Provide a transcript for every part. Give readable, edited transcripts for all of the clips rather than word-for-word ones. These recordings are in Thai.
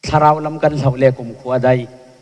ทาราวลำกันเหล่าเล่กุมขวาได้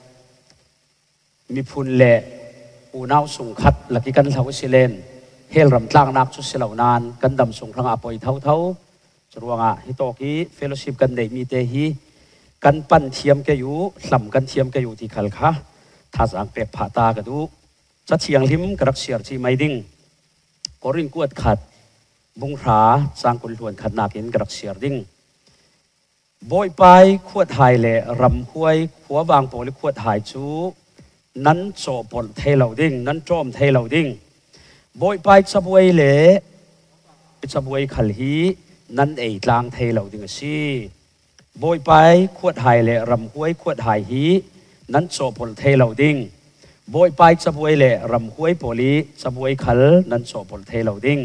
มีพุนเล่อูน่าสุงขัดหลักกันเหล่าสิเลนเฮลรำตลางนักชุดเสลานานกันดำส่งพลังอาปอยเท่าจรวงฮิโตกีเฟลชิปกันได้มีเตฮีกันปั้นเทียมแกอยู่หล่ำกันเทียมแกอยู่ที่ขัลค่ะถ้าสังเกตผ่าตากระดูจะเชียงลิมกระเสียร์ที่ไม่ดิ้งกอรินกวดขัดบุงราสร้างกุลหวนขัดนากินกระเสียร์ดิ้งบอยไปขวดหายเล่รำห้วยขัวบางโปลิขวดหายจูนั้นโจปนเทเหล่าดิ้งนั้นโจมเทเหล่าดิ้งบอยไปจะบวยเล่จะบวยขัลฮีนั้นเอตลางเทเหล่าดิ้งสิบอยไปขวดหายเล่รำห้วยขวดหายฮีนั้นโจปนเทเหล่าดิ้งบอยไปจะบวยเล่รำห้วยโปลิจะบวยขัลนั้นโจปนเทเหล่าดิ้ง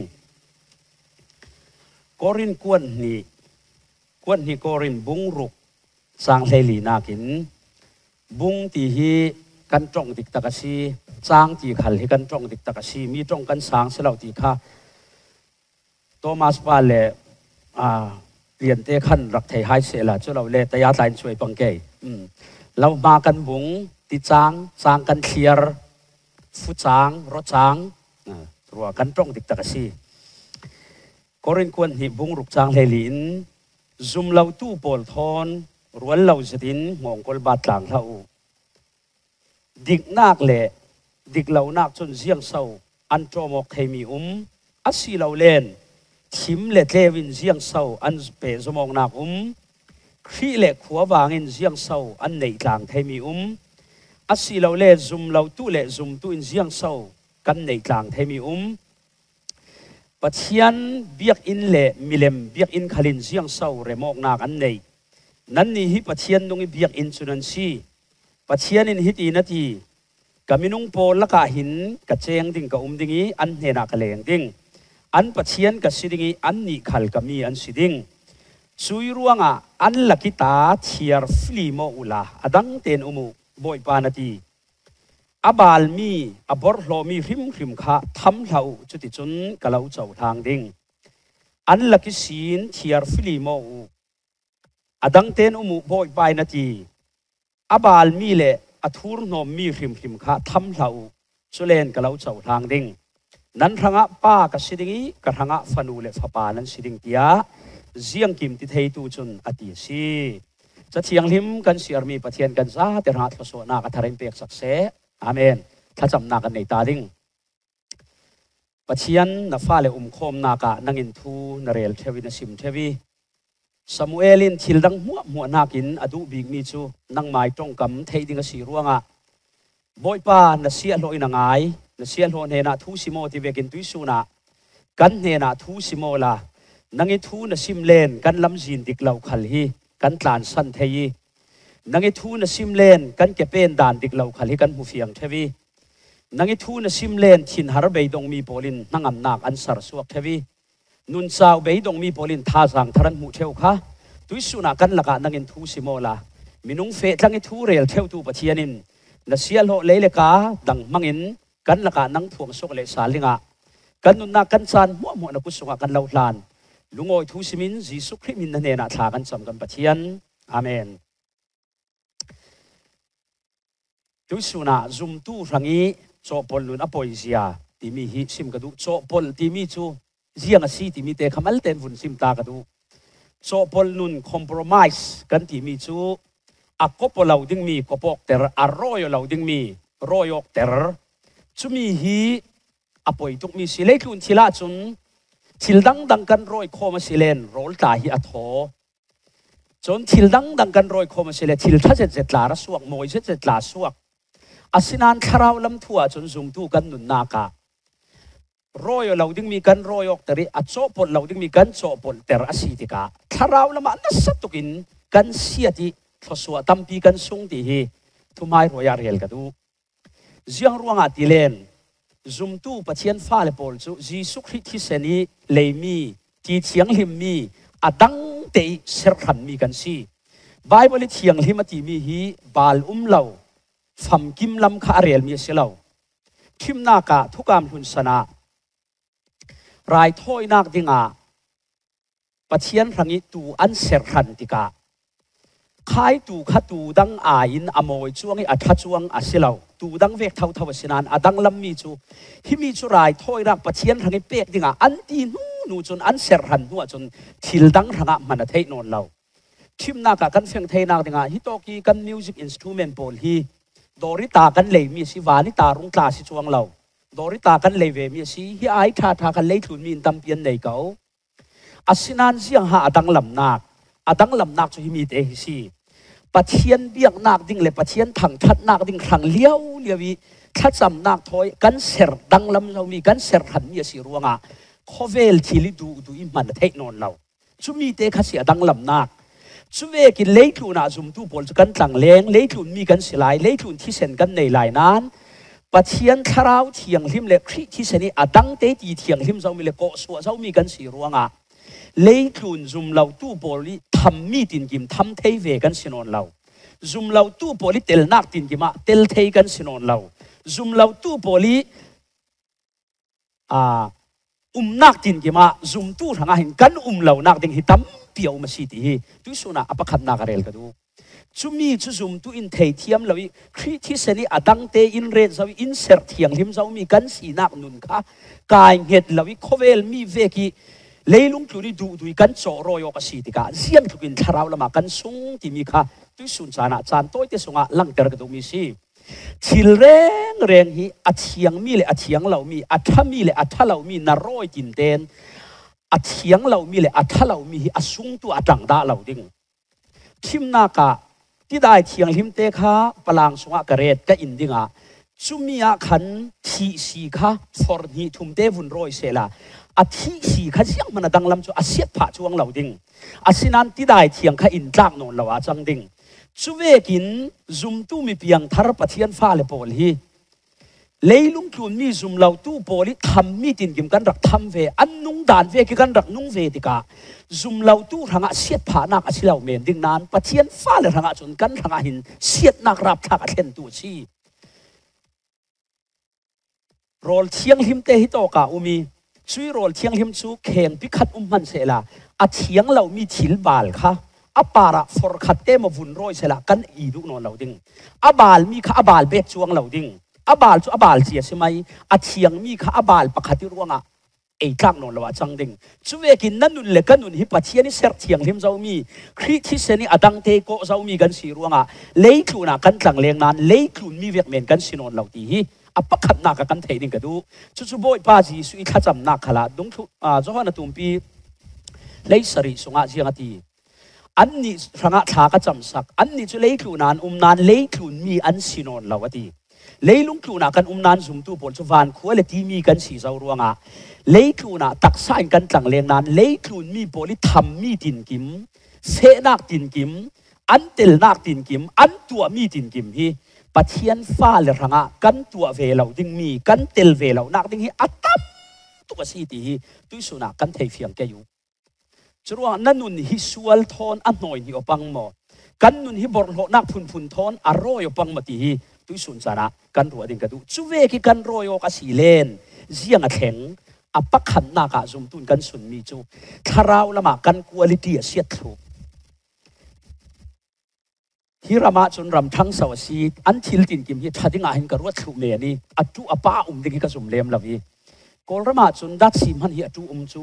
กอรินกวนนี่กวนนี่กอรินบุงรุกสร้างเทลีนากินบุงตีฮีกันจ้องติกตะกสีจางตีขัลให้กันจ้องติกตะกสีมีจ้องกันสร้างเสลาตีค่ะโทมัสปาเล่เปลี่ยนเตะขันรักไทยไฮเซล่ะเจ้าเราเล่แต่ยาตายช่วยปังเกยเรามากันบุงติจางกันเคลียร์ฟุตจางรถจางรัวกันจ้องติกตะกสีกอรินกวนนี่บุงรุกจางเฮลินซุมเราตู้ปอลทอนรวนเราสตินมองกลบาดหลังเราดิกนักเละดิกเรานักจนเสียงเศร้าอันโจมอกเทมีอัศเราเล่นทิมเละเทวินเสียงเศร้าอันเปสมองนักครีเละขัวบางินเสียงเศร้าอันในหลังเทมีอัศเราเล่ซุมเราตู้เละซุมตู้อินเสียงเศร้ากันในหลังเทมีปัจจัยเบียกอินเละมิเลมเบียกอินขลินเสียงเศร้าเรมอกนักอันในนั่นนี่ฮิปัจจัยตรงนี้เบียกอินสุนันซีปัจจัยนินฮิตีนาทีกามินุงโพลกะหินกะเจงดิ่งกะดิ่งอันเฮนักเลงดิ่งอันปัจจัยกะสิดิ่งอันนิขัลกะมีอันสิดิ่งสุยรัวงะอันลักิตาเทียร์ฟลีโมอุลาอดังเตนบอยปานาทีอบาลมีอบอร์โลมีริมค่ะทำเหล่าจุดที่จนกะเหล่าเจ้าทางดิ่งอันลักิสินเทียร์ฟลีโมอดังเตนบอยปานาทีอบาลมีเละอทูร์นอมมีริมค่ะทำเหล่าสุเลนกะเหล่าเจ้าทางดิ่งนั้นทางป้ากสิดิ่งกะทางฟันูเละฟ้าปานั้นสิดิ่งเตียเสียงกิมติเทตูจนอติสีจะเชียงลิมกันเสียมีปะเทียนกันซาเตระทศนากะทาริมเปียกสักเสอาเมนถ้าจำนากันในตาดิ่งปะเทียนนับฟ้าเลคมนากะนังอินทูนเรลเทวินสิมเทวีซามูเอลินทิลดังหัวนากินอดูบิงมีจูนังไม้ตรงกำเทดิงสีรัวงะบอยป้านาเสียโลอินังไงนาเสียโลเนนาทูซิโมที่เวกินตุยสูนะกันเนนาทูซิโมลานังอิทูนาซิมเลนกันลำจินดิกเหล่าขัลฮีกันตานสันเทยีนังอิทูนาซิมเลนกันเก็บเป็นด่านดิกเหล่าขัลฮีกันหูเฟียงเทวีนังอิทูนาซิมเลนชินฮาร์เบย์ดงมีโพลินนังอำนาจอันสารสวกเทวีนุนสาวเบย์ดงมีโพลินท่าสังทารันหูเทวค่ะตุยสุนักันละกันนังอินทูซิโมลามินุงเฟตนังอิทูเรลเทวตูปะเทียนินนาเสียโลเลเลกาดังมังอินกันละกันนังถ่วงสกเลสาลิงะกันนุนนักกันซันมัวนักุสุงะกันเลาลานลุงโอยทูซิมินจีสุคริมินนั่นเองนะทากันจำกันปะเทียนอาเมนตุยสุนักซุมตูรังอีโจปอลลุนอปอยเซียที่มีฮิซิมกระดูโจปอลที่มีจูเสียงสีที่มีเตะขมัลเต็นฝุ่นซิมตากระดูโจปอลลุนคอมโพรไมส์กันที่มีจูอักกปอลเราดึงมีกปอกเตอร์อารอยเราดึงมีรอยอกเตอร์จูมีฮีอปอยตุกมีสิเลกุนทิลาจุนทิลดังกันรอยโคมาสิเลนโรลตาฮีอัทโฮจนทิลดังกันรอยโคมาสิเลทิลท่าเจ็ดลาระสวกมวยเจ็ดลาสวกอาศินันคาราวลำทัวจนซุมตูกันนุนนาการอยเราดึงมีกันรอยอกเตอร์อัจโจปนเราดึงมีกันโจปนเตอร์อาศิติกาคาราวลำมันนัสตุกินกันเสียติทศวตัมปีกันสุงตีฮีทุไมรอยาเรลกันดูเสียงรัวงาติเลนซุมตู้ปะเทียนฟ้าเลปอลจูจีสุคริทิเซนีเลมีที่เชียงหิมมีอดังเตยเสรขันมีกันซีไบเบิลเชียงหิมตีมีฮีบาลเหล่าฟัมกิมลำคาเรียลมีเสลาทิมนากะทุกามหุนสนารายถ้อยนักดิงาปะเทียนรังอิตูอันเสรขันติกาขายตูขัดตูดังอาอินอโมยช่วงนี้อัฐช่วงอาศิลาตูดังเวกเท่าเท่าสินานอดังลำมีจูฮิมีจูไรถอยรักปะเชียนทางไอเป็กดิ่งอันตีนูจนอันเสรหันหัวจนทิลดังทางมันเทนนเราทิมนักกันเฟียงเทนักดิ่งฮิโตกีกันมิวสิกอินสตูเมนต์โพลฮีดอริตากันเลยมีสิวานิตารุงตาสิช่วงเราดอริตากันเลยเวมีสิฮิไอท่ากันเลยทุนมีนตำเปียนในเขาอาศินานเสียงหาอดังลำนักจูฮิมีเตฮิซีปะเชียนเบียงนักดิ่งเลยปะเชียนถังทัดนักดิ่งถังเลี้ยววิทัดจำนักถอยกันเสรดังลำเรามีกันเสรหันมีสิรวงอ่ะข้อเวลที่ลิดูอิมันเทนนเราจูมีเตขัดเสียดังลำนักจูเวกินเลี้ยทุนอ่ะจุ่มตู้บอลกันถังเลี้ยงเลี้ยทุนมีกันสิไลเลี้ยทุนที่เซนกันในหลายนั้นปะเชียนคราวเทียงหิมเล็กที่เซนีอดังเตตีเทียงหิมเรามีเล็กโกสัวเรามีกันสิรวงอ่ะเลี้ยทุนจุ่มเราตู้บอลทำมีดินกิมทำเทเวกันสินนเราซุมเราตู้โพลิเตลนักตินกิมาเตลเทกันสินนเราซุมเราตู้โพลินักตินกิมาซุมตู้ทางหินกันเรานักติงฮิตัมเปียวมาสิทีตุสุนะอปะขันนักเรลกันดูจุมีจุซุมตู้อินเทเทียมเราคริที่เสนีอดังเตอินเรนเราอินเซอร์เทียงหิมเรามีกันสีนักนุนค่ะกายเหตุเราโคเวลมีเวกีเลยลุงจุนี่ดูกันโจรอยกสิติกาเสียงทุกินทาราวละมากันซุงที่มีค่ะตุสุนจานะจานโต้ที่สงะลังเตอร์กระดูมีสิชิลเร่งฮีอัดเชียงมีเลยอัดเชียงเรามีอัดท่ามีเลยอัดท่าเรามีนารอยจินเตนอัดเชียงเรามีเลยอัดท่าเรามีอัดซุงตัวอัดจังดาเราดิ่งทิมนากะที่ได้เชียงหิมเตค่ะพลังสงะกระเรดก็อินดิ่งอ่ะจุมีอาขันที่สีค่ะฟอร์นีทุ่มเตวุนรอยเสละอาทิสีข้าเสียงมันดังลำจูอาเสียผ่าช่วงเหล่าดิ่งอาศินันที่ได้เทียงข้าอินจักนนเหล่าอาจังดิ่งช่วยกินซุมตู้มีเพียงทารปะเทียนฟ้าเลโปลีเลยลุงคลุนมีซุมเหล่าตู้โปลีทำมีดินกิมกันรักทำเวอันนุ่งด่านเวกิกันรักนุ่งเวติกาซุมเหล่าตู้ทางอาเสียผ่านักอาศิเหล่าเมนดิ่งนานปะเทียนฟ้าเลทางอาจนกันทางอาหินเสียนักรับทางอาเทนตัวชีโรลเชียงหิมเตหิโตกาอุมีช่วยโรลเชียงหิมชูเข่งพิคัดมันเสละอาเชียงเรามีถิลบาลค่ะอาปาระฟอร์คัดเตมาวุ่นร้อยเสละกันอีดุนนเราดิ่งอาบาลมีค่ะอาบาลเบ็ดช่วงเราดิ่งอาบาลจูอาบาลเสียใช่ไหมอาเชียงมีค่ะอาบาลปะคัดที่ร่วงอ่ะไอ้จังนนเราจังดิ่งช่วยกินนั่นนุ่นเล็กกันนุ่นฮิปะเชียนี่เสียเชียงหิมเรามีคริที่เซนี่อดังเตโกเรามีกันสีร่วงอ่ะเลี้ยคลุน่ะกันจังเลี้ยงนั้นเลี้ยคลุนมีเวียกเมนกันสินนเราตีอปะขัดนักกันเทนิงกันดูชุบอยป้าจีสุอิขจำนักขลาดงทุจงวันตุ่มปีเลยสริสงอาเจียงตีอันนี้สังอาชากจำสักอันนี้จะเลยคลูนานนานเลยคลูนมีอันสินนเราตีเลยลุงคลูนากันนานซุ่มตู้ปนสุวรรณขั้วเลตีมีกันสีเจ้าร่วงอ่ะเลยคลูนาตักสายกันจังเลงนานเลยคลูนมีโพลิทำมีตินกิมเสนักตินกิมอันเตลนักตินกิมอันตัวมีตินกิมฮีปะเทียนฟ้าเลรังอ่ะกันตัวเวลาดิ่งมีกันเตลเวลานักดิ่งฮีอัตตัมตัวสีตีฮีตุยสุนักกันเทียงแกอยู่จรวงนั่นนุนฮิสวลทอนอันหน่อยนี่อปังหมอกันนุนฮิบอร์โหนักพุนทอนอร่อยอปังมาตีฮีตุยสุนสาระกันรัวดิ่งกันดูจุเวกิกันรอยอกสีเลนเสียงแข็งอปักขันนักจุมตุนกันสุนมีจูคาราวละมากันควอลิตี้เสียทรูฮิรามาจนรำทั้งสวัสดิ์อันทิลตินกิมฮิทัดงาหินกรัวทุเมนี่อัตุอป้าดิ่งฮิกสุมเลมลาวีกอลรามาจนดัดสิมันฮิอัตุจู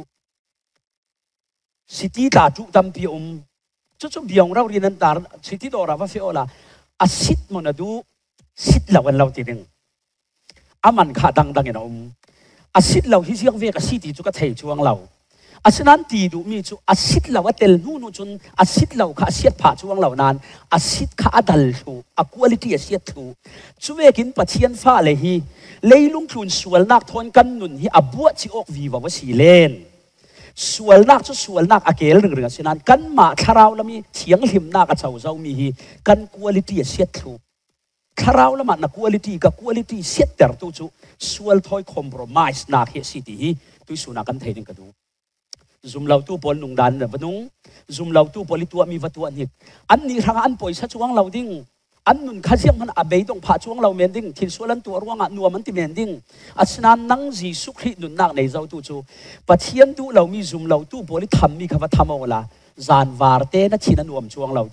สิติตาจุดัมพิจุเบียงเราเรียนตาสิติดอราว่าเฟโอลาอาสิตมันดูสิตเราวันเราตีนึงอามันขาดังเนาอาสิตเราที่เสียงเวกสิติจุก็เทช่วงเราอาศันตีดูมีจูอาศิตเราว่าเตลนูจนอาศิตเราข้าเสียดผ่าช่วงเหล่านั้นอาศิตข้าอดัลทูอาควอลิตี้เสียดทูช่วยกินปัจเจียนฟ้าเลยฮีเลยลุงคลุนสวลนักทนกันนุนฮีอับวัวจีออกวีว่าสีเลนสวลนักสวลนักอาเกลเรื่องสินั้นกันมาคาราวแล้วมีเถียงหิมนักเจ้าเจ้ามีฮีกันควอลิตี้เสียดทูคาราวแล้วมันนักควอลิตี้กับควอลิตี้เสียดแต่ตัวจูสวลทอยคอมโพรไมส์นักเฮสิตีฮีตุยสุนักกันเทนิงกันดูซุมเราตู้ปนนุงดันแบบนุงซุมเราตู้ปลิตัวมีวัตถุอันนี้อันนี้ทางอันป่วยชัดช่วงเราดิ้งอันนุนข้าเสียงมันอาเบยต้องผ่าช่วงเราเมนดิ้งทิ้งส่วนตัวร่วงอันนัวมันติเมนดิ้งอัศนันนังจีสุขรินุนนักในเจ้าตู้จูปัจเจียนตู้เรามีซุมเราตู้ปลิทำมีคำว่าทำเอาละจานวาร์เตนัชินันวมช่วงเราดิ้ง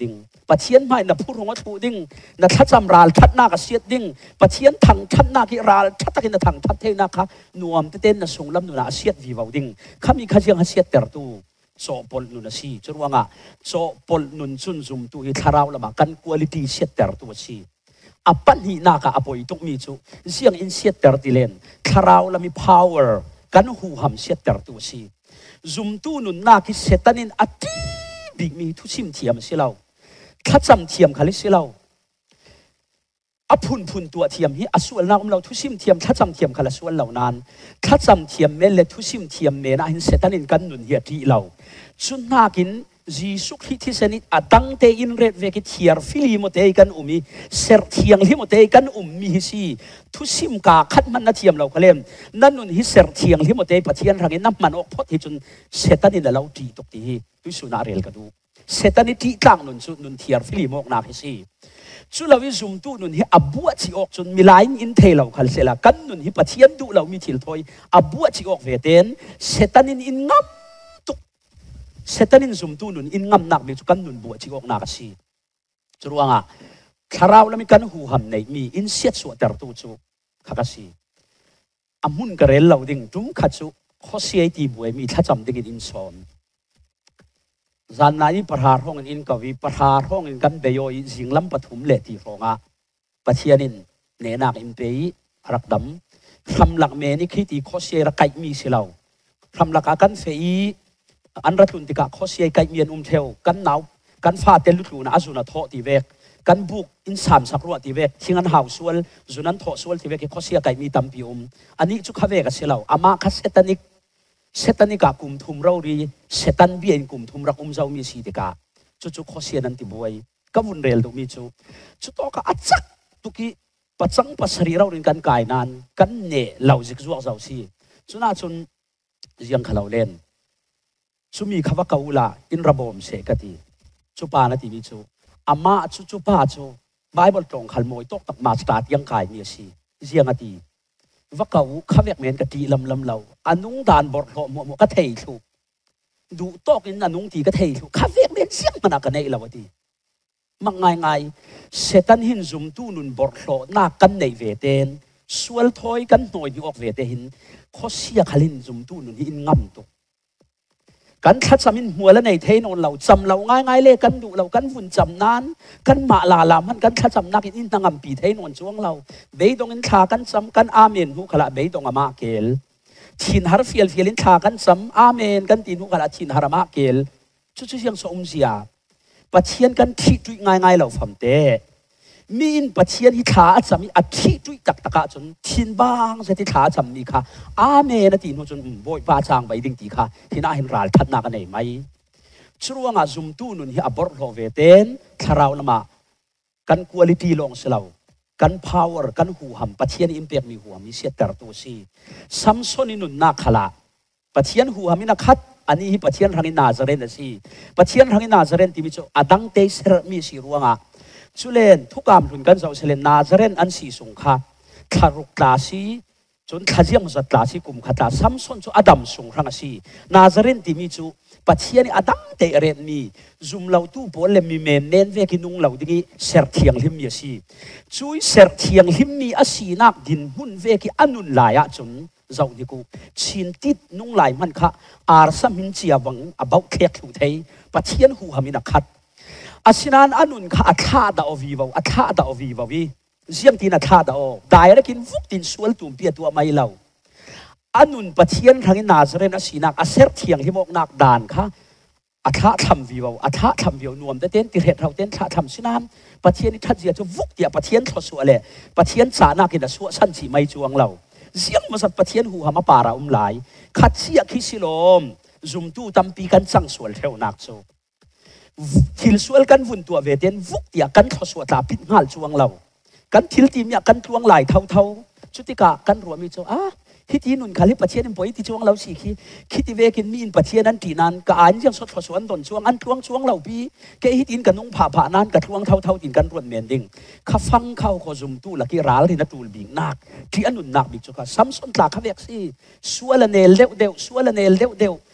ปัจเจียนไม่นับผู้รองวัตถุดิ้งนับทัดจำราลทัดหน้ากับเสียดดิ้งปัจเจียนทังทัดหน้ากิราลทัดตะกินทังทัดเทนะคะนวมเต้นนับส่งลำนุนาเสียดวิวดิ้งข้ามีข้าเชียงเสียดเตอร์ตูโซปอลนุนสีจรวงอ่ะโซปอลนุนซุนซุมตูฮิทาราวละมากันคุณภาพเสียดเตอร์ตูสีอปันหินาคาอภัยตุกมีจูเสียงอินเสียดเตอร์ติเลนทาราวละมี power กันหูหำเสียดเตอร์ตูสีซุมตูนุนนาคิเซตันินอัดบิ๊กมีทุชิมเทียมสิเราถ้าจำเทียมคาลิสิเราอพุนตัวเทียมฮีอส่วนเราเราทุชิมเทียมถ้าจำเทียมคาลส่วนเหล่านั้นถ้าจำเทียมเมลทุชิมเทียมเมนะหินเซตันินกันนุนเฮียที่เราจุนนากินจีสุขที่สนิทอดังเตอินเรดเวกิเทียร์ฟิลิโมเตกันมีเสร์เทียงลิโมเตกันมีฮิซีทุชิมกาขัดมันนาเทียมเราเขาเล่มนั่นนุนฮิเสร์เทียงลิโมเตปะเทียนรังอินน้ำมันออกพอที่จุนเซตันินเราดีตกที่ดุสุนาเรลกันดูเซตันิที่ตั้งนุนเทียร์ฟิลิโมกนาฮิซีจุลวิซุมตูนุนฮิอับวัชิออกจนมีไลน์อินเทลเราคัลเซลากันนุนฮิปะเทียนดูเรามีทิลทอยอับวัชิออกเวเตนเซตันินอินงับเซตันินซุมตูนุนอินงับนักมีจุกันนุนบัวชิออกนักสิจรวงอ่ะคาราวแล้วมีกันหูหำในมีอินเสียดสวดเตอร์ตูจูขากสิอามุนกระเรลเราดิ่งจุ่มขัดจุข้อเสียที่บัวมีถ้าจำดิ่งอินซอนจานนั้นประหารห้องอินกวีประหารห้องอินกันเบยอยสิงลำปฐุมเลตีรองอ่ะปัจเจียนินเนนักอินเปย์รักดำทำหลักเมนิคิตีข้อเสียระไกมีสิเราทำหลักกันเฟยอันรัตุนติกะข้อเสียไกมีนเทวกันหนาวกันฟาเตลุตูนะอาจุนทอตีเวกกันบุกอินสามสักรัวตีเวกชิงันหาวสวลจุนันทอสวลตีเวกข้อเสียไกมีตัมปิอุมอันนี้จุขเวกสิเราอามาคัสเซตันิกเซตันิกากุมทุมเราดีเซตันเบียนกุมทุมรักเจ้ามีสีติกาจุข้อเสียนันติบวยก็วุ่นเรลตุมีจุโตก็อัดจักตุกีปัจจังปัสรีเราเรียนกันกายนานกันเน่เหล่าจิกจวกเจ้าสีจุน่าจุนยังขลาวเล่นจุมีขวักอุลาอินระบมเสกติจุปานาติมีอามาจุปาไบเบิลตรงขลมวยตกตักมาสตาร์ยังกายมีสียังอดีว่าเขาข้าเวกเมนกะตีลำเราอนุงดานบอดหมัวก็เทถูกดูโต๊ะกินอนุงตีก็เทถูกข้าเวกเมนเสียงมันกันในเราดีมักง่ายเซตันหินซุมตูนุนบอดหน้ากันในเวเตนสวลทอยกันหน่อยที่ออกเวเตหินข้อเสียขลินซุมตูนุนหินงำตุกกันทัดจำมินหัวและในเทนนเราจำเราง่ายเลยกันดูเรากันฝุ่นจำนั้นกันมาลาลามันกันทัดจำนักอินตั้งอัมปีเทนนช่วงเราเบยดงอินทากันจำกันอาเมนหุขละเบยดงอามาเกลชินฮาร์ฟิลอินทากันจำอาเมนกันตีนุขละชินฮาร์มาเกลชุดยังสมเสียปัจเจียนกันที่จุยง่ายเราฟังเตมีนปัจเจียนที่ขาจำมีอัฐิจุยตักตะกะจนชินบางเสติขาจำมีค่ะอาเมนตีนุจนบ่อยป้าจางไปดิ่งตีค่ะที่น่าเห็นราลทัดนักกันไหมช่วงอาซุมตูนุนที่อับรโลเวเตนคาราวนามากันคุณภาพลงเสลากัน power กันหูหำปัจเจียนอิมเปียกมีหัวมีเสียแต่ตัวซีซัมซอนินุนนักขละปัจเจียนหูหำมีนักขัดอันนี้ปัจเจียนทางอินาซาเรนสิปัจเจียนทางอินาซาเรนที่มีโจอดังเตสเรมีสิรวงอ่ะชุเลนทุกการทุนกันเจ้าเสลนนาซาเรนอันสีสงค่ะทารุกตาสีจนขจียมจัดตาสีกุมขัดตาซัมซอนจูอดัมสงรังสีนาซาเรนที่มีโจปัจเจียนอดังเตเรนมีซุมเหล่าตู้โปเลมีเมนเน้นเวกินุงเหล่าดิ้งเสร์เทียงหิมมีสีช่วยเสร์เทียงหิมมีอาศีนักดินหุ่นเวกิอนุนลายจนเจ้าดิกูชินติดนุ่งลายมันค่ะอาร์ซัมหินเจียวังaboutเคียกถูเทยปัจเจียนหูหามินักขัดอาศินันอนุนค่ะอัฐาดาอวีวอัฐาดาอวีววิเสียงตีนอัฐาดาอได้แล้วกินฟุกตินสวลตุ่มเปียตัวไม่เล่าอนุนปัจเจียนทางนาซาเรนอาศีนักอาเซร์เทียงที่บอกนักดานค่ะอัฐาทำวิวอัฐาทำวิวนวมแต่เต้นติเหตุเราเต้นท่าทำสินามปัจเจียนนี่ทัดเจียจะฟุกเดียปัจเจียนทศวรเลยปัจเจียนสานากินสวสั้นสีไม่จวงเราเสียงมาสัตว์ปะเทียนหูหามาป่าเราหลายขัดเสียคิสิลมซุมตู้ตำปีกันสั่งสวลเทวนักโซทิลสวลกันวุ่นตัวเวเดนวุกเดียกันทศวตาพิษงาลจวงเรากันทิลตีมยากันจวงหลายเท่าชุติกะกันรวมมีโจฮิตีนุนขาลิปะเทียนปอยที่จวงเราสิคิดเวกินมีนปะเทียนนั้นตีนั้นก็อ่านยังสดสวนตนจวงอันจวงเราปีแกฮิตินกันนุ่งผ่านั้นกับจวงเท่าตินกันรวนเมียนดิ่งข้าฟังเข้าขซุมตู้ละกิราลที่นัตูลบิงนักที่อนุนนักบิจุกะซ้ำซ้อนตาข้าเวกสิสวลเนลเดวสวลเนลเดว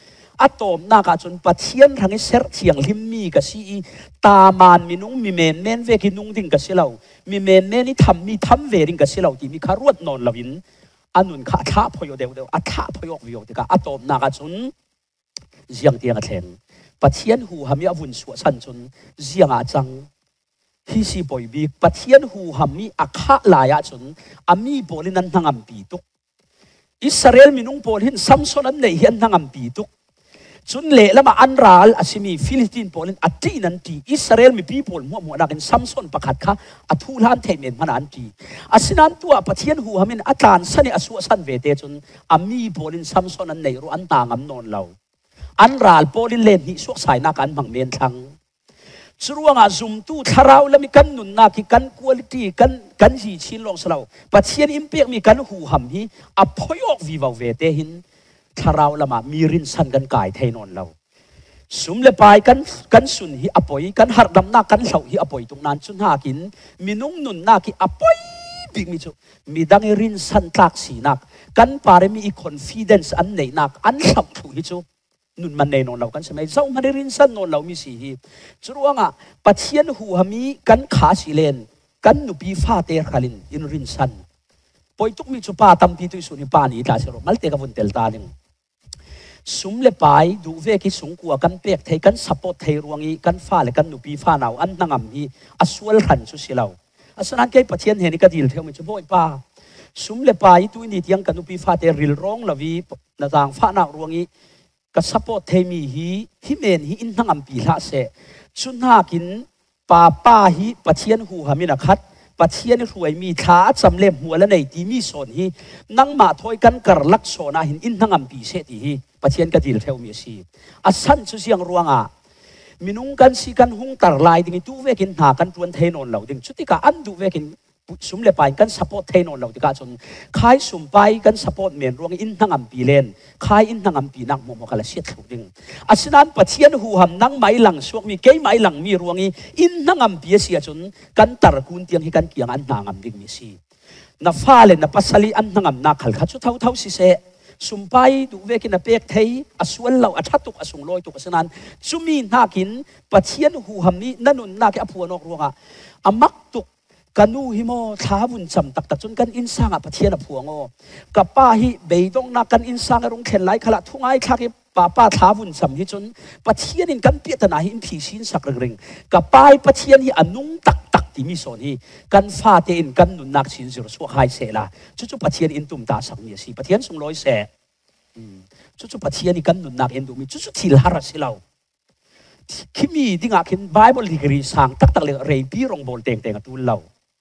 อัตโตมนักจนปัจเจียนทางนี้เสร์เชียงลิมมีกษีตามานมีนุ่งมีเมนเมนเวกินุ่งดิ่งกษีเรามีเมนเมนนี่ทำเวริงกษีเราที่มีขารวดนอนเราวินอันนุนข้าท้าพยเดียวอัท้าพยวิโยติกาอัตโตมนักจนเจียงเตียงแทงปัจเจียนหูหามีอวุนสวสันจนเจียงอาจังฮิสิบอยบีปัจเจียนหูหามีอักขะลายจนอามีโบลินันทางอัมปีตุกอิสราเอลมีนุ่งโบลินซัมซอนอันไหนเห็นทางอัมปีตุกจนเละแล้วมาอันราลอาชิมีฟิลิปปินส์โบลินอัตีนันตีอิสราเอลมีปีโบลมัวนักซัมซอนประคัดค่ะอัทุลานเทมินมันอันตีอาศินันตัวปัจเจียนหูหามินอัตานสันอสุสันเวเตจนอามีโบลินซัมซอนอันไหนรู้อันต่างอันนนเราอันราลโบลินเลนหิสวกสายนักอันบังเมียนทังสรวงอาซุมตู้ทาราวแล้วมีกันนุนนักกันควอลิตี้กันจีชินลองสลาวปัจเจียนอิมเปียกมีกันหูหำฮีอพยอกวิวเวเตหินทาราวละมามีรินสันกันกายเทนนเราสุมเลปายกันสุนฮีอพยกันหาดำนักกันเหล่าฮีอพยตรงนั้นสุนหากินมีนุ่งนุนนักอพยบิกมิจูมีดังรินสันตักสีนักกันปาเรมีคอนฟิเดนซ์อันไหนนักอันสับถูฮิจูนุนมันในนนเรากันใช่ไหมเจ้ามันรินสันนนเรามีสีจรวงอ่ะปัจเจียนหูหามีกันขาสีเลนกันนุปีฟ้าเตะขาลินอินรินสันปอยตุกมีจุป้าตั้มปีตุสุนิปานีตาเชโรมัลเตกับวันเตลตาหนึ่งสุมเลปายดูเวกิสุงกัวกันเปียกไทยกันสปอร์ตไทยรวงอีกันฟ้าเลยกันนุปีฟ้าหนาวอันนั่งอ่ำฮีอสวลขันสุสิเราอสนันเกยปัจเจียนเห็นนี่ก็ดีเท่ามีจุบ่อยป้าสุมเลปายตุยนี่เทียงกันนุปีฟ้าเตริลร้องละวีนาจางฟ้าหนาวรวงอีก็สปอร์ตเทมีฮิเมนฮิอินทั้งอัมปีละเสชุนหากินป้าฮิปัจเจียนหูหามินักขัดปัจเจียนรวยมีท้าจำเล่มหัวและในที่มีส่วนฮินั่งมาถอยกันกระลักโซนาหินอินทั้งอัมปีเสตีฮิปัจเจียนก็ดีเท่ามีสีอัศนสุเสียงรวงอ่ะมินุงกันสิกันหุงตรลายดิ่งตู้เวกินหากันตวนเทนนเหล่าดิ่งชุดที่กอันดูเวกินสุมเลปายกันสปอร์ตเทนนเหล่าที่กาจนขายสุมไปกันสปอร์ตเมียนรวงอินทั้งอัมปีเลนขายอินทั้งอัมปีนักมองกันละเสียถูกดิ่งอัศนันปัจเจียนหูหำนั่งไม้หลังสวกมีเกยไม้หลังมีรวงอินทั้งอัมปีเสียจนกันตรกุนเตียงให้กันเกี่ยงอันนางอัมดิ่งมีสีนับฟ้าเลนนับปัสสลีอันทั้งอัมนักขัดขัดชุดเท่าสิเสสุมไปดูเวกินเปียกไทยอสวนเราอัชตุกอสุงลอยตุกอัศนันจุมีนากินปัจเจียนหูหำนี้นั่นนุนนากิอภัวนอกรวงอ่ะอมักตุกกันนูฮิโมท้าวุ่นจำตักจนกันอินสังปัจเจียนผัวงอกับป้าฮิเบยดงนักกันอินสังรงเข็นไหลขลัดทุ่งไอ้ข้ากิป้าท้าวุ่นจำฮิจนปัจเจียนกันเปียตนาหินผีสินสักเริงกับป้าปัจเจียนฮิอนุงตักที่มีส่วนฮิกันฟาเตนกันนุนนักสินสิรสวหายเสละจุปัจเจียนอินตุมตาสังเมียสีปัจเจียนสงลอยเสจุปัจเจียนกันนุนนักอินตุมีจุทิลหารัสิเราคิมีดิ่งอาคินไบเบิลลิกรีสังตักเลยเรย์ปีรงโบลเตงตุลเรา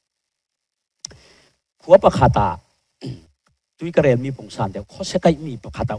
หัวประคาตาตุยกระเรนมีผงสารเดียวเขาเสกมีประคาตา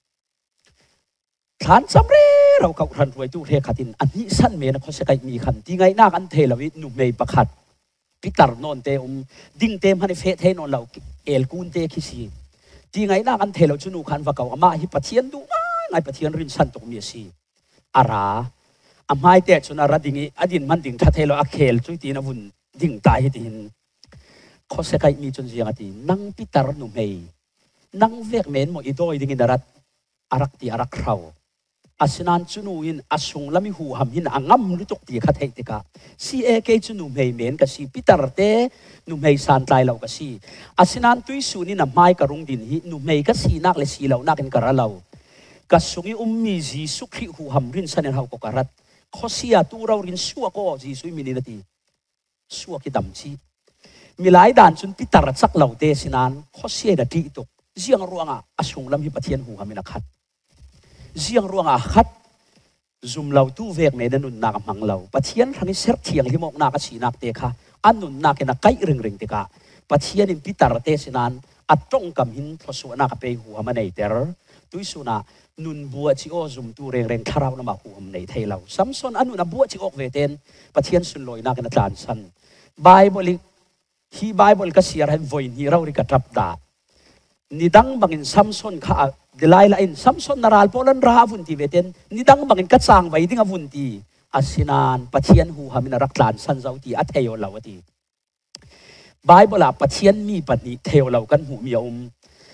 ฐานสำเร็จเราเขาทันรวยตู้เทขัดินอันนี้สั้นเมนเขาเสกมีขันที่ไงนักอันเทลวินุ่มเมย์ประคัดพิตารนนเตดิ่งเต็มฮันเฟเทนนเราเอลกุนเตคิซีที่ไงนักอันเทเราจุนูขันว่าเขาอามาฮิปเทียนดูไงปเทียนรินสันตกมีซีอาราอามาเตจุนาราดิ่งอดินมันดิ่งทัเทเราอเคลจุยตีนวุ่นดิ่งตายดิ่งเขาเสกมีจนเสียงตีนั่งพิตารนุเมย์นั่งเวกเมนโมอิโดยดิ่งอินดารัตอารักตีอารักเขาอาศินันจุนูอินอาสุงลามิหูหำหินอ่างงำลุตุกตีขัดเหตุกะซีเอเกจุนูเมย์เมนกับซีพิตารเตนุเมย์สันไตเรากับซีอาศินันตุยสุนินไม้กระรุงดินหินุเมย์กับซีนักเลซีเรานักอินกระเรากับสุงิมีจีสุขีหูหำรินสันเรากกระรัตข้อเสียตัวเรารินสัวก็จีสุยมินินาทีสัวกิดำชีมีหลายด่านจนพิตารสักเหล่าเตสินานข้อเสียดที่ตกเสียงรวงอาสุงลำหิปเทียนหูหามินักขัดเสียงรวงอาขัดซุมเหล่าตู้เวกเมนนุนนักมังเหล่าปเทียนทางนี้เสร์เทียงที่มอกนักสีนักเตะอันนุนนักนักไก่เริงเตะปเทียนพิตารเตสินานอัดตรงกับหินทศวนักไปหัวมันในเตอร์ตุยสุนานุนบัวจิโอซุมตู้เริงทาราวนามาหัวมันในไทยเราซัมซอนอันนุนบัวจิโอเวเตนปเทียนสุนลอยนักนักจานสันไบเบิลที่ไบเบิลก็เสียให้วอยนี่เราเรียกรับดานิดังบางอินซัมซอนข้าเดลัยละอินซัมซอนนาราลโพลันราวุนตีเวเตนนิดังบางอินกัดสางไว้ดิ้งวุนตีอาศินานปัจเจียนหูหามินรักหลานสันเจ้าตีอัตเทโยลาวตีไบเบิลปัจเจียนมีปฏิเทโยลากันหูมีอม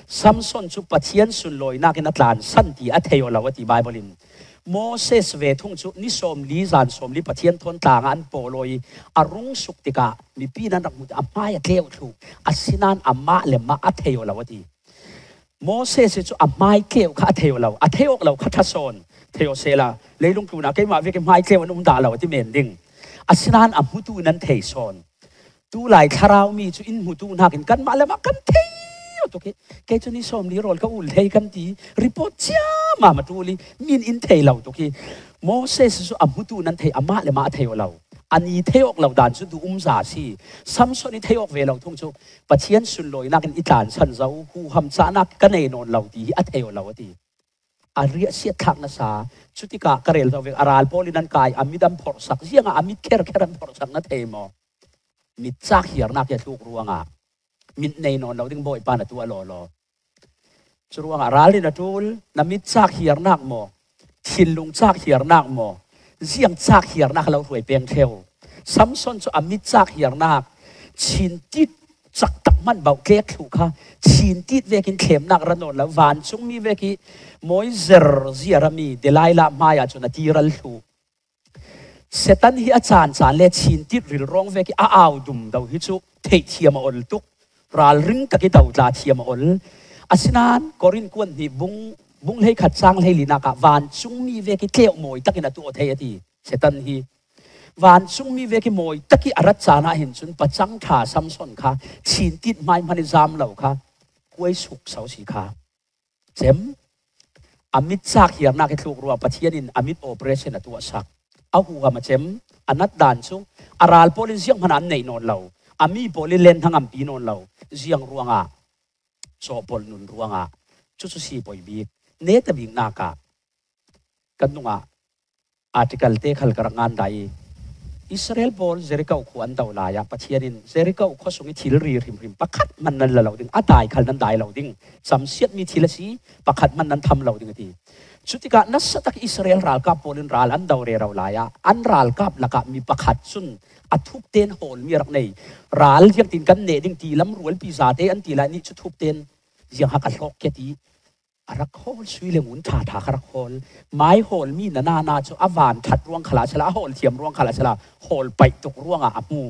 ซัมซอนชุปะเทียนสุนลอยนักนัดลานสันติอัธยลาวติไบเบิลินโมเสสเวทุงชุนิสมลีจานสมลีปะเทียนทนต่างอันโปลอยอารุงสุกติกะมีปีนันรักมุดอัมมาเทวทูอัสินันอัมมาเลมมาอัธยลาวติโมเสสชุอัมมาเทวข้าอัธยลาวอัธยลาวข้าทัศนเทวเซลาเลยลุงตูนักเกมาเวกมาเทวนุมดาลาวติเมนดิงอัสินันอัมมุตูนันเทซอนตูหลายคราวมีจุอินมุตูนักกันมาเลมากันเทโอเคแกจะนิสมลีโรลก็อุ่นเทกันดีรีพอร์ตจ้ามาดูลีมินอินเทเราโอเคโมเสสสุอัมพุตูนั้นเทอามาเลมาเทวเราอันนี้เทออกเราด่านสุดอุ้มสาสีซัมซอนนี่เทออกเวเราทุ่งชุบปะเชียนสุนลอยนักอิตานสันเจ้าหูหำจานักกันเอนนเราดีอัเทวเราดีอาเรียเสียทักนะสาชุติกะกระเรลเราเวกอาราลโพลินันกายอามิดัมพอร์สักเสียงอามิดแครันพอร์สักนั่นเทมอมิดจากเหียร์นักจะถูกรวงอ่ะมิดในนอนเราดึงบ่อยปานตัวหล่อจรวงอาราลินาทูลนามิดจากเหียร์นักโมทินลุงจากเหียร์นักโมเสียงจากเหียร์นักเราถวยเปียงเทวซัมซอนจะอามิดจากเหียร์นักชินติดจักตักมันเบาเกล็กถูกค่ะชินติดเวกินเข็มนักระนนแล้ววานจุงมีเวกิมอยเซอร์เซียรามีเดลัยละมายาจนตีรัลถูเซตันฮีอาจารย์เลชินติดริลร้องเวกิอ้าวดุมดาวฮิจุเทียมาอลตุกราลริงตะกี้ดาวลาเทียมาอลอาศินันกอรินกวนนี่บุ้งให้ขัดสร้างให้ลีนักวานจุงมีเวกิเที่ยวมวยตะกี้นัตัวเทียดีเซตันฮีวานจุงมีเวกิมวยตะกี้อารัชานาเห็นจุนปัจจังท่าซัมซอนค่ะชินติดไม้มันจามเหล่าค่ะกวยสุกเสาสีค่ะเจมอามิดซักเหียร์นักถูกรัวปะเทียนินอามิดโอเปอเรชั่นตัวสักเอาหัวมาเจมอนัดด่านซุงอาราลโพลิเซียงพนันในนอนเหล่าอามีโพลิเลนทั้งอัมปีนอนเหล่าเสียงรัวงาโซปอลนุนรัวงาชุดสีปอยบีเนตบิงนากากันนุงอาร์ติเคิลเตะขัลกระงานใดอิสราเอลบอลเจริกาขวัญดาวลายปะเทียนินเจริกาข้อสุงิทิลรีริมปักขัดมันนั่นเหล่าดิ้งอาตายขัลนั้นได้เหล่าดิ้งสามเสียดมีทิลสีปักขัดมันนั้นทำเหล่าดิ้งทีชุดที่การนัสตักอิสราเอลรัลกับโพลินรัลอันดาวเรเราลายอันรัลกับละกับมีปักขัดซุนอัทุบเต้นโหลมีรักในรัลยังตินกันเนดิ้งตีล้ำรวยปีศาจเตอันตีละนี่ชุดทุบเต้นยังหักกันล็อกแค่ทีรักโฮลสุยเลงุนถาถารักโฮลไม้โฮลมีนาจุอวานถัดร่วงขลาชลาโฮลเทียมร่วงขลาชลาโฮลไปตกร่วงอามู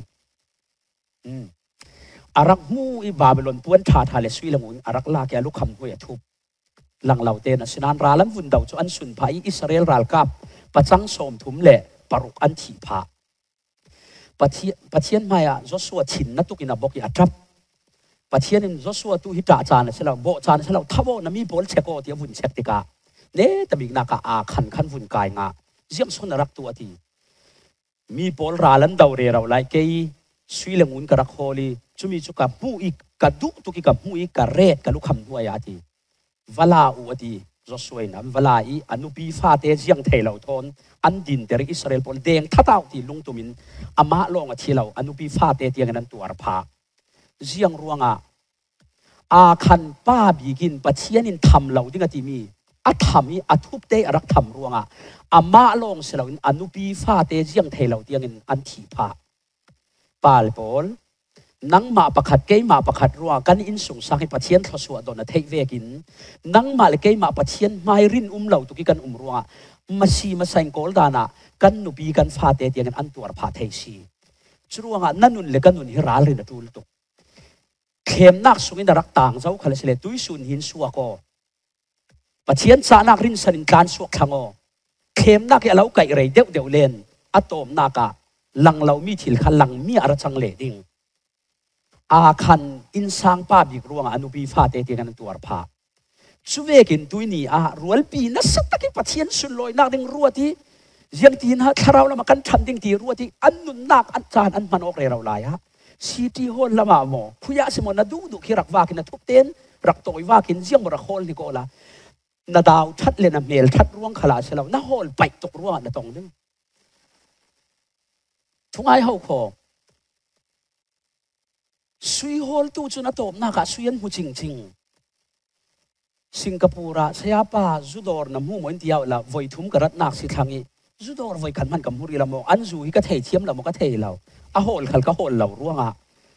อารักมูอีบาบิลอนปวนถาถาเลสุยเลงุนอารักลาแกลูกคำหัวทุบหลังเหล่าเตนสินานราลัมวุนดาวจุอันสุนพายอิสราเอลรัลกับปัจจังสมทุมเละปรุกอันถีพาปัจเจียนไม่อะจอสัวฉินนัตุกินาบอกอย่าจับปัจเจียนจอสัวตูฮิตาจานเสลาโบจานเสลาทับโบนามีบอลเชโกที่วุ่นเช็คติกาเนตบิกนักอาขันวุ่นกายงาเสียงส่วนรักตัวทีมีบอลราลันดาวเรเราไล่เกยสุยเลงุนกระโคลีจุมีจุกับมูอีกระดุตุกิกับมูอีกระเรดกับลูกคำด้วยอาทีวลาอุดีจสวยนะวลาอีอนุปีฟาเตเจียงเทเหล่าทนอันดินเตริอิสราเอลปนเดงท่าเต่าที่ลุงตุมินอามาลงอที่เราอนุปีฟาเตเตียงนั้นตัวรพาเจียงรวงอาคันป้าบีกินปัจเจียนินทำเหล่าดิ้งที่มีอัฐามีอัทุบเตอรักทำรวงอามาลงเสลาอนุปีฟาเตเจียงเทเหล่าเตียงอันที่พาปาลปอลนังมาประคัดเกยมาประคัดรัวกันอินส่งสังให้ปัจเจียนทศวรรษโดนเทเวกินนังมาเลเกยมาปัจเจียนไม่รินเหล่าตุกิกันรัวมาซีมาใส่โกลดานะกันนุบีกันฟาเตเตียงอันตัวพาเทซีจรวงนั่นนุนเลกันนุนฮิราลินตูลตุเข้มนักสุกินรักต่างเจ้าขลังเสลตุยสุนหินสัวก็ปัจเจียนสานักรินสันินการสุกขังอเข้มนักเราไก่ไรเดียวเลนอะตอมนักหลังเรามีถิ่นขันหลังมีอะไรจังเลดิ้งอาคันอินสังป้าบิกรวงอนุบีฟาเตเตียงนันตัวพาช่วยกินตุยนี่รัวปีนัสตักปัจเจียนสุนลอยนักดิ้งรัวที่ยังตีนะถ้าเราละมากันทันดิ้งตีรัวที่อันนุนนักอันจานอันมันออกเราลายฮะซีทีโฮลละมาโมผู้ยาสมนัดดูขี้รักว่ากินนัทุบเต้นรักตัวว่ากินเสียงบรักโฮลนี่ก็ละนาดาวชัดเลยนะเมลชัดร่วงขลาเชลาหน้าโฮลไปตกร่วงนะตรงนึงทุกไอ้เขาขอสุยโฮลตู้จุนอตบนักสุยันหูจริงสิงคโปร์สยามป่าจุดอร์น้ำหูเหมือนเดียวละวัยทุ่มกระดับนักสิทางนี้จุดอร์วัยขันมันกับมุรีละโมอันจูฮิก็เทเทียมละโมก็เทเราอะโฮลขัลก็โฮลเราร่วง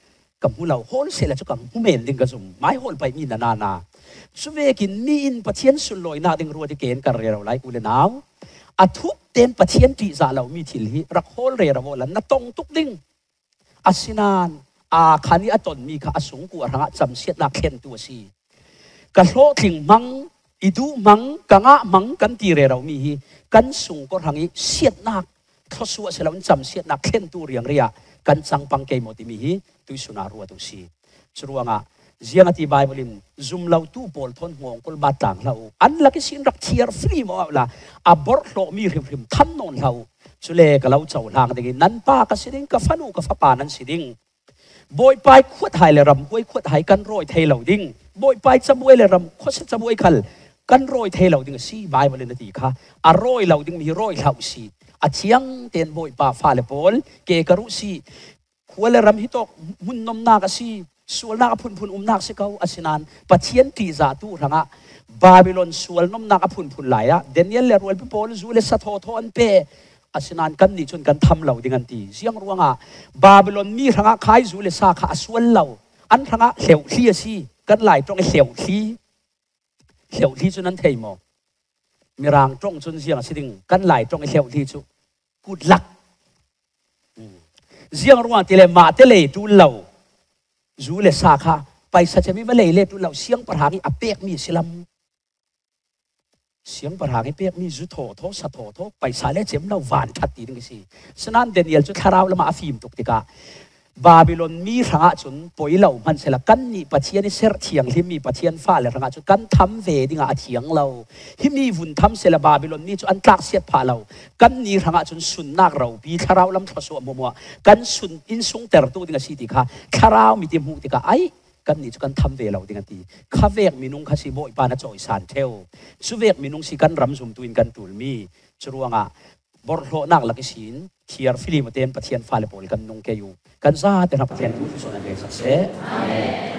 กับหูเราโฮลเซลจะกับหูเมนดิ้งกระซุ่มไม้โฮลไปมีนาสุเวกินมีอินปะเทียนสุดลอยนาดิ้งรัวที่เกณฑ์กันเรียเราไล่อุเลนาวอาทุกเต็มปะเทียนจีจ่าเรามีทิลฮีรักโฮลเรียเราวันนัดตรงทุกดิ้งอาศินานขันนี้ตนมีข้าสูงกว่าทางจำเสียนักเข็นตัวซีกระโลถิงมังอิดูมังกังะมังกันตีเรเรามีกันสูงก็ทางนี้เสียนักทศวรรษเราจำเสียนักเข็นตัวเรียงเรียกันจังปังเกยมติมีตุยสุนารัวตุซีชรัวงะเจียงอธิบายบริมซุมเราตู้ปอลทนห่วงกลบาต่างเราอันลักษินรักเทียร์ฟรีมาละอับบอร์โลมีริมทันนนเราสุเลกเราเจ้าลางเด็กนั้นป้ากสิดิ่งกับฟันูกับฟ้าปานั้นสิดิ่งบอยไปขวดหายเลยรำบอยขวดหายกันโรยเทเหล่าดิ่งบอยไปจะบวยเลยรำขวดจะบวยขัลกันโรยเทเหล่าดิ่งซีบายบริณตีค่ะอโรยเหล่าดิ่งมีโรยเหล่าซีอาเชียงเตียนบอยป่าฟ้าเลปอลเกกรุซีขวดเลยรำฮิตกมุนนมนากซีส่วนนักพุนนักสิเขาอาศินานปัจเจียนตีจาตูทางะบาบิโลนส่วนนมนักพุนหลายอะเดนิเอลเลรวยพิโพลจูเลสะโทโทอันเปอาศินานกันนี่จนกันทำเหล่าดิ่งตีเสียงรัวงะบาบิโลนมีทางะขายจูเลสาขาส่วนเหล่าอันทางะเหลวที่สิกันหลายตรงเหลวที่จนนั้นเทยมอมีรางตรงจนเสียงสิดิ่งกันหลายตรงเหลวที่จุกุดลักเสียงรัวที่เลมาเตเลตูเหล่าจูเลสาขาไปสัจมิมาเลยเล่ตุเราเสียงประหารอเปียกมีสิลำเสียงประหารอเปียกมีจุดโถสะโถไปสายเล่เจมเราหวานชัดตีนึงสิฉะนั้นเดนิเอลจุดคาราวละมาฟิมตุกติกาบาบิโลนมีทางจนป่วยเรามันเสละกันนี่ปัจเจียนเสรเทียงที่มีปัจเจียนฟ้าเลยทางจุดกันทำเวดิงอาเทียงเราที่มีวุ่นทำเสละบาบิโลนนี่จุดอันตักเสียดผ่าเรากันนี่ทางจนสุนนักเราปีคาราวลำทศวรรษมัวกันสุนอินสุงเตอร์ตัวดิงสิติกาคาราวมีเตมุติกาไอกันนี่จุดกันทำเวเราดิงตีข้าเวกมีนุงข้าสิโบยปานาจอยสานเทวสุเวกมีนุงสิกันรำซุมตุนกันตุลมีจรวงะบอร์โลนักลักษินเทียร์ฟิลิมเตนปัจเจียนฟ้าเลปอลกันนุงเกยูกันซาแต่นับเทียนผู้ที่สนใจสักเส